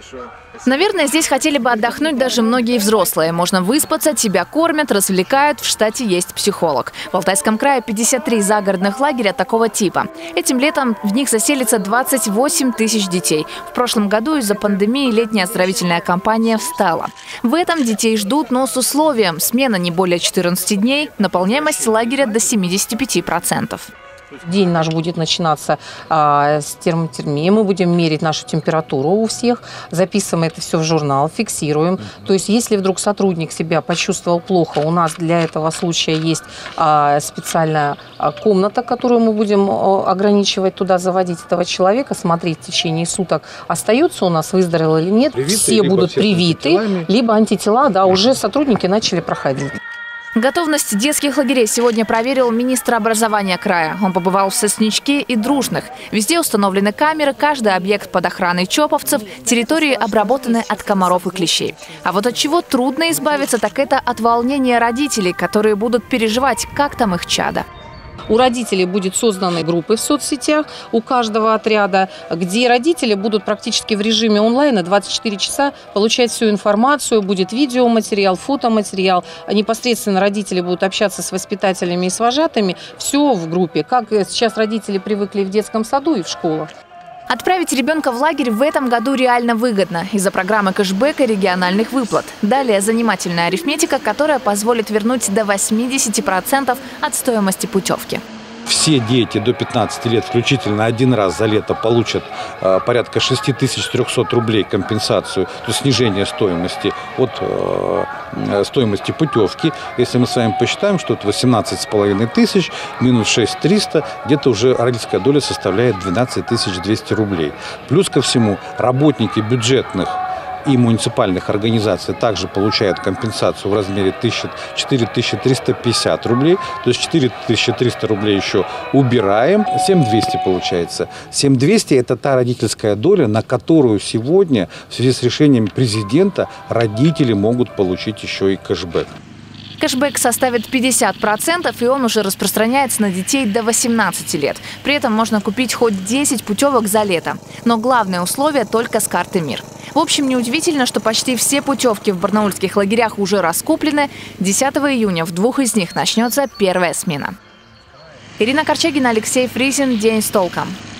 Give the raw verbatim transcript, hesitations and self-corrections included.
Наверное, здесь хотели бы отдохнуть даже многие взрослые. Можно выспаться, тебя кормят, развлекают. В штате есть психолог. В Алтайском крае пятьдесят три загородных лагеря такого типа. Этим летом в них заселится двадцать восемь тысяч детей. В прошлом году из-за пандемии летняя оздоровительная кампания встала. В этом детей ждут, но с условием: смена не более четырнадцати дней, наполняемость лагеря до семидесяти пяти процентов. День наш будет начинаться а, с термотермии. Мы будем мерить нашу температуру у всех, записываем это все в журнал, фиксируем. То есть, если вдруг сотрудник себя почувствовал плохо, у нас для этого случая есть а, специальная а, комната, которую мы будем а, ограничивать, туда заводить этого человека, смотреть в течение суток, остается у нас, выздоровел или нет. Привиты, все будут привиты, либо антитела, да, уже сотрудники начали проходить. Готовность детских лагерей сегодня проверил министр образования края. Он побывал в Сосничке и Дружных. Везде установлены камеры, каждый объект под охраной чоповцев, территории обработаны от комаров и клещей. А вот от чего трудно избавиться, так это от волнения родителей, которые будут переживать, как там их чадо. У родителей будут созданы группы в соцсетях, у каждого отряда, где родители будут практически в режиме онлайна двадцать четыре часа получать всю информацию, будет видеоматериал, фотоматериал. Непосредственно родители будут общаться с воспитателями и с вожатыми. Все в группе, как сейчас родители привыкли в детском саду и в школах. Отправить ребенка в лагерь в этом году реально выгодно из-за программы кэшбэка и региональных выплат. Далее занимательная арифметика, которая позволит вернуть до восьмидесяти процентов от стоимости путевки. Все дети до пятнадцати лет включительно один раз за лето получат э, порядка шести тысяч трёхсот рублей компенсацию, то есть снижение стоимости от э, стоимости путевки. Если мы с вами посчитаем, что это восемнадцать с половиной тысяч минус шесть тысяч триста, где-то уже родительская доля составляет двенадцать тысяч двести рублей. Плюс ко всему работники бюджетных и муниципальных организаций также получают компенсацию в размере четыре тысячи триста пятьдесят рублей. То есть четыре тысячи триста рублей еще убираем. семь тысяч двести получается. семь тысяч двести – это та родительская доля, на которую сегодня в связи с решением президента родители могут получить еще и кэшбэк. Кэшбэк составит пятьдесят процентов, и он уже распространяется на детей до восемнадцати лет. При этом можно купить хоть десять путевок за лето. Но главное условие – только с карты МИР. В общем, неудивительно, что почти все путевки в барнаульских лагерях уже раскуплены. десятого июня в двух из них начнется первая смена. Ирина Корчагина, Алексей Фризин. День с толком.